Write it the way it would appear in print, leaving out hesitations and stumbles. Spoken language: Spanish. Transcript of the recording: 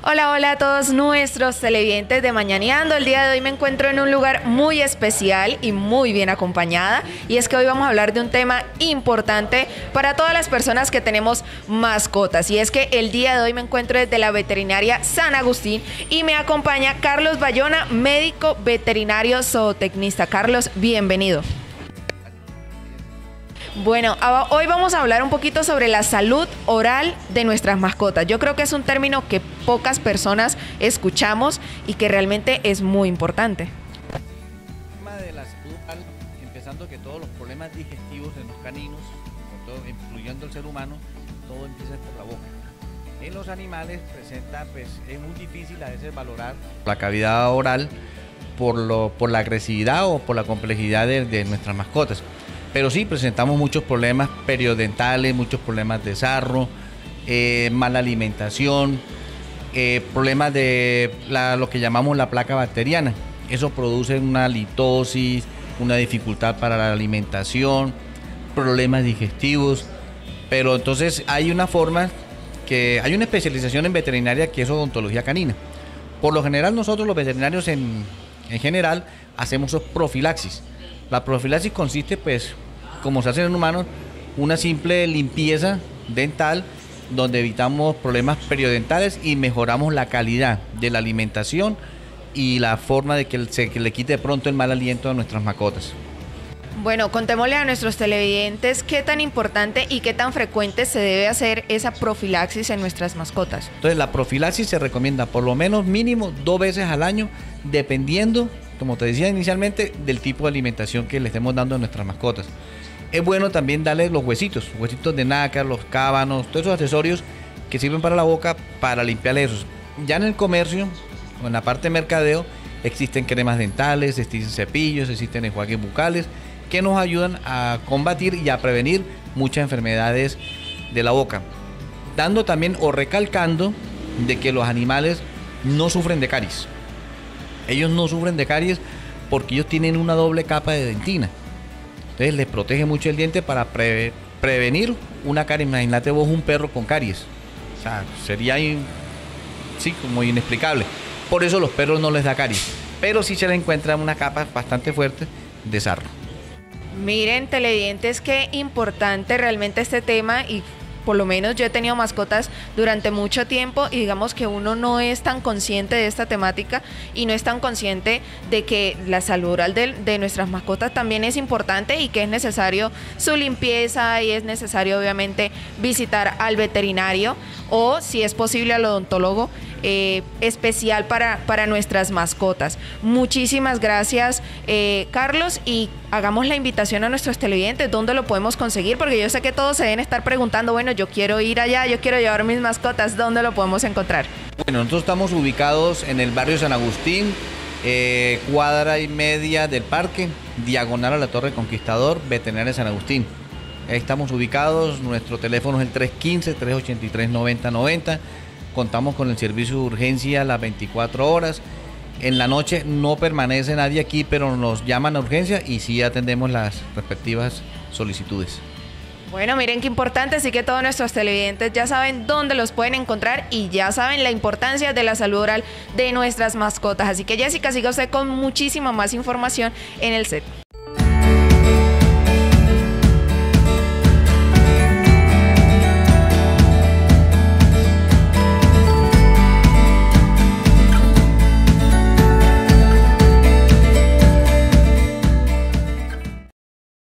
Hola, hola a todos nuestros televidentes de Mañaneando. El día de hoy me encuentro en un lugar muy especial y muy bien acompañada. Y es que hoy vamos a hablar de un tema importante para todas las personas que tenemos mascotas. Y es que el día de hoy me encuentro desde la veterinaria San Agustín y me acompaña Carlos Bayona, médico veterinario zootecnista. Carlos, bienvenido. Bueno, hoy vamos a hablar un poquito sobre la salud oral de nuestras mascotas. Yo creo que es un término que pocas personas escuchamos y que realmente es muy importante. El tema de la salud oral, empezando que todos los problemas digestivos en los caninos, incluyendo el ser humano, todo empieza por la boca. En los animales presenta, es muy difícil a veces valorar la cavidad oral por la agresividad o por la complejidad de nuestras mascotas. Pero sí presentamos muchos problemas periodontales, muchos problemas de sarro, mala alimentación, problemas de lo que llamamos la placa bacteriana. Eso produce una litosis, una dificultad para la alimentación, problemas digestivos. Pero entonces hay una especialización en veterinaria que es odontología canina. Por lo general nosotros los veterinarios en general hacemos profilaxis. La profilaxis consiste, como se hace en humanos, una simple limpieza dental donde evitamos problemas periodontales y mejoramos la calidad de la alimentación y la forma de que se le quite de pronto el mal aliento a nuestras mascotas. Bueno, contémosle a nuestros televidentes qué tan importante y qué tan frecuente se debe hacer esa profilaxis en nuestras mascotas. Entonces, la profilaxis se recomienda por lo menos mínimo 2 veces al año, dependiendo, como te decía inicialmente, del tipo de alimentación que le estemos dando a nuestras mascotas. Es bueno también darle los huesitos de nácar, los cábanos, todos esos accesorios que sirven para la boca para limpiarle esos. Ya en el comercio o en la parte de mercadeo existen cremas dentales, existen cepillos, existen enjuagues bucales que nos ayudan a combatir y a prevenir muchas enfermedades de la boca. Dando también o recalcando de que los animales no sufren de caries. Ellos no sufren de caries porque ellos tienen una doble capa de dentina. Entonces les protege mucho el diente para prevenir una caries. Imagínate vos un perro con caries. O sea, sería como inexplicable. Por eso los perros no les da caries. Pero sí se le encuentra una capa bastante fuerte de sarro. Miren, televidentes, qué importante realmente este tema, y por lo menos yo he tenido mascotas durante mucho tiempo y digamos que uno no es tan consciente de esta temática y no es tan consciente de que la salud oral de nuestras mascotas también es importante y que es necesario su limpieza y es necesario obviamente visitar al veterinario o si es posible al odontólogo especial para nuestras mascotas. Muchísimas gracias, Carlos, y hagamos la invitación a nuestros televidentes. ¿Dónde lo podemos conseguir? Porque yo sé que todos se deben estar preguntando, bueno, yo quiero ir allá, yo quiero llevar mis mascotas, ¿dónde lo podemos encontrar? Bueno, nosotros estamos ubicados en el barrio San Agustín, cuadra y media del parque, diagonal a la Torre Conquistador, Veterinaria San Agustín. Ahí estamos ubicados, nuestro teléfono es el 315-383-9090. Contamos con el servicio de urgencia las 24 horas. En la noche no permanece nadie aquí, pero nos llaman a urgencia y sí atendemos las respectivas solicitudes. Bueno, miren qué importante, así que todos nuestros televidentes ya saben dónde los pueden encontrar y ya saben la importancia de la salud oral de nuestras mascotas. Así que Jessica, siga usted con muchísima más información en el set.